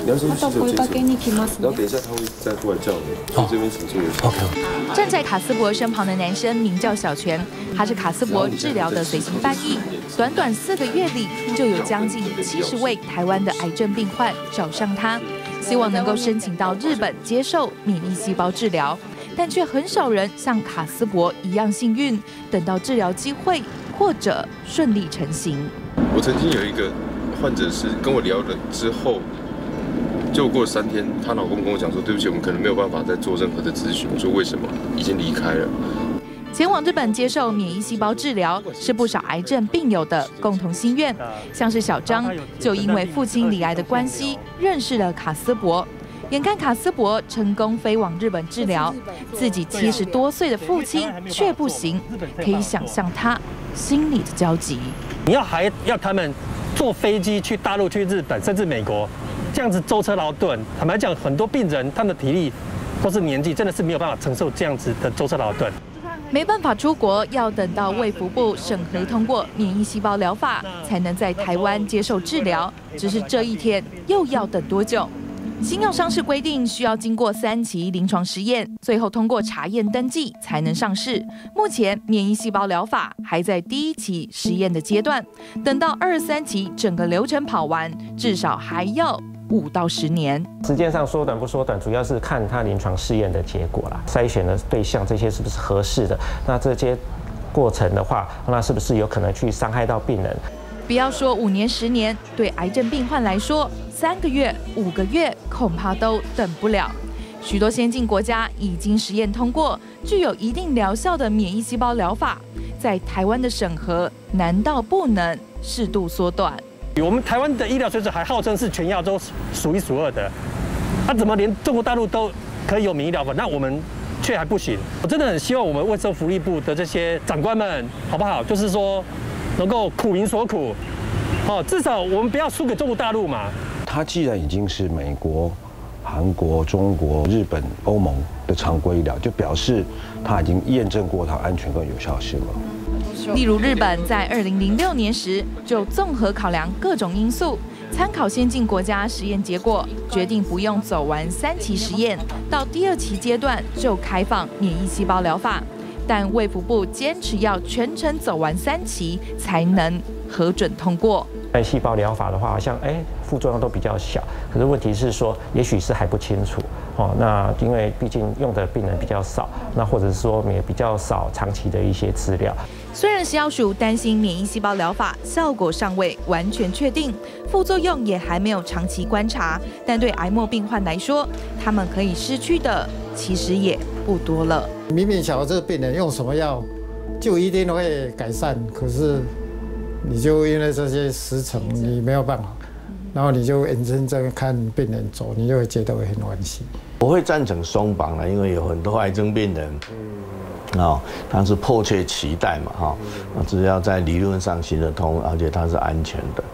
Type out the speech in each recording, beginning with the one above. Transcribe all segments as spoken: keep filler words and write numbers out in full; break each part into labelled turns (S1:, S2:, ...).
S1: 你要先去洗手间。然后等一下他会再过来叫你，所以这边请坐一下。
S2: OK。站在卡斯伯身旁的男生名叫小泉，他是卡斯伯治疗的随行翻译。短短四个月里，就有将近七十位台湾的癌症病患找上他，希望能够申请到日本接受免疫细胞治疗，但却很少人像卡斯伯一样幸运，等到治疗机会或者顺利成型。
S1: 我曾经有一个患者是跟我聊了之后。就过了三天，她老公跟我讲说：“对不起，我们可能没有办法再做任何的咨询。”我说：“为什么？已经离开了。”
S2: 前往日本接受免疫细胞治疗是不少癌症病友的共同心愿。像是小张，就因为父亲罹癌的关系，认识了卡斯伯。眼看卡斯伯成功飞往日本治疗，自己七十多岁的父亲却不行，可以想象他心里的焦急。
S3: 你要还要他们坐飞机去大陆、去日本，甚至美国。这样子舟车劳顿，坦白讲，很多病人他们的体力或是年纪，真的是没有办法承受这样子的舟车劳顿。
S2: 没办法出国，要等到卫福部审核通过免疫细胞疗法，才能在台湾接受治疗。只是这一天又要等多久？新药上市规定需要经过三期临床实验，最后通过查验登记才能上市。目前免疫细胞疗法还在第一期实验的阶段，等到二三期整个流程跑完，至少还要五到十年。
S4: 时间上缩短不缩短，主要是看它临床试验的结果啦，筛选的对象这些是不是合适的。那这些过程的话，那是不是有可能去伤害到病人？
S2: 不要说五年、十年，对癌症病患来说，三个月、五个月恐怕都等不了。许多先进国家已经实验通过具有一定疗效的免疫细胞疗法，在台湾的审核难道不能适度缩短？
S3: 我们台湾的医疗水准还号称是全亚洲数一数二的，那、啊、怎么连中国大陆都可以有免疫疗法，那我们却还不行？我真的很希望我们卫生福利部的这些长官们，好不好？就是说能够苦民所苦，哦，至少我们不要输给中国大陆嘛。
S5: 它既然已经是美国、韩国、中国、日本、欧盟的常规医疗，就表示它已经验证过它安全跟有效性了。
S2: 例如，日本在二零零六年时就综合考量各种因素，参考先进国家实验结果，决定不用走完三期实验，到第二期阶段就开放免疫细胞疗法。但卫福部坚持要全程走完三期才能核准通过。
S4: 在细胞疗法的话，好像哎副作用都比较小，可是问题是说，也许是还不清楚哦。那因为毕竟用的病人比较少，那或者是说也比较少长期的一些资料。
S2: 虽然食药署担心免疫细胞疗法效果尚未完全确定，副作用也还没有长期观察，但对癌末病患来说，他们可以失去的其实也不多了。
S6: 明明晓得这个病人用什么药就一定会改善，可是你就因为这些时程你没有办法，然后你就眼睁睁看病人走，你就会觉得会很惋惜。
S7: 我会赞成松绑了，因为有很多癌症病人。哦，他是迫切期待嘛，哈、哦，只要在理论上行得通，而且它是安全的。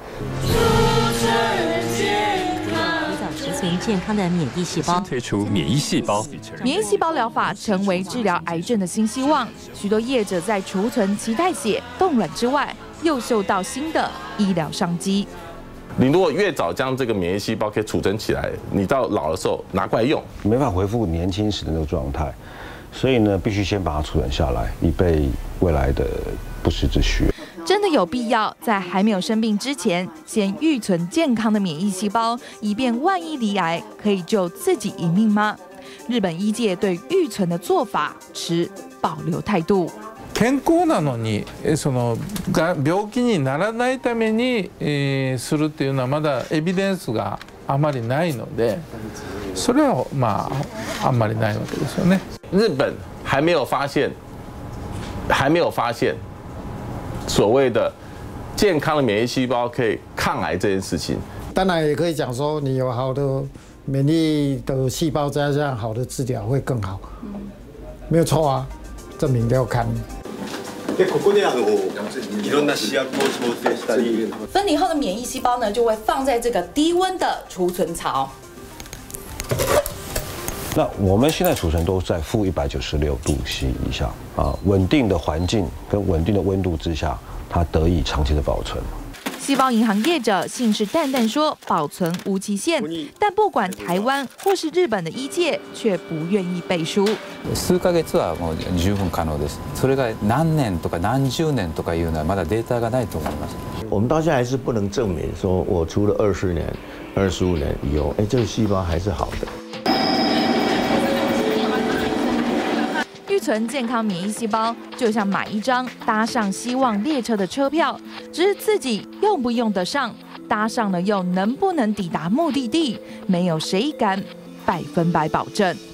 S8: 提早储存健康的免疫细胞，
S9: 推出免疫细胞，
S2: 免疫细胞疗法成为治疗癌症的新希望。许多业者在储存脐带血、冻卵之外，又嗅到新的医疗商机。
S10: 你如果越早将这个免疫细胞可以储存起来，你到老的时候拿过来用，
S5: 没法恢复年轻时的那个状态。所以呢，必须先把它储存下来，以备未来的不时之需。
S2: 真的有必要在还没有生病之前，先预存健康的免疫细胞，以便万一罹癌可以救自己一命吗？日本医界对预存的做法持保留态度。
S11: 健康なのに、その病気にならないためにするっていうのはまだエビデンスがあまりないので。それはまああんまりないわけですよね。
S10: 日本还没有发现，还没有发现所谓的健康的免疫细胞可以抗癌这件事情。
S6: 当然也可以讲说，你有好的免疫的细胞，加上好的治疗会更好，没有错啊，证明给我看。
S2: 分离后的免疫细胞呢，就会放在这个低温的储存槽。
S5: 那我们现在储存都在负一百九十六度 C 以下啊，稳定的环境跟稳定的温度之下，它得以长期的保存。
S2: 细胞银行业者信誓旦旦说保存无期限，但不管台湾或是日本的医界却不愿意背书。
S9: 数ヶ月はもう十分可能です。それが何年とか何十年とかいうのはまだデータがないと思います。
S7: 我们到现在还是不能证明说我除了二十年、二十五年以后，哎，这个细胞还是好的。
S2: 预存健康免疫细胞，就像买一张搭上希望列车的车票，只是自己用不用得上，搭上了又能不能抵达目的地，没有谁敢百分百保证。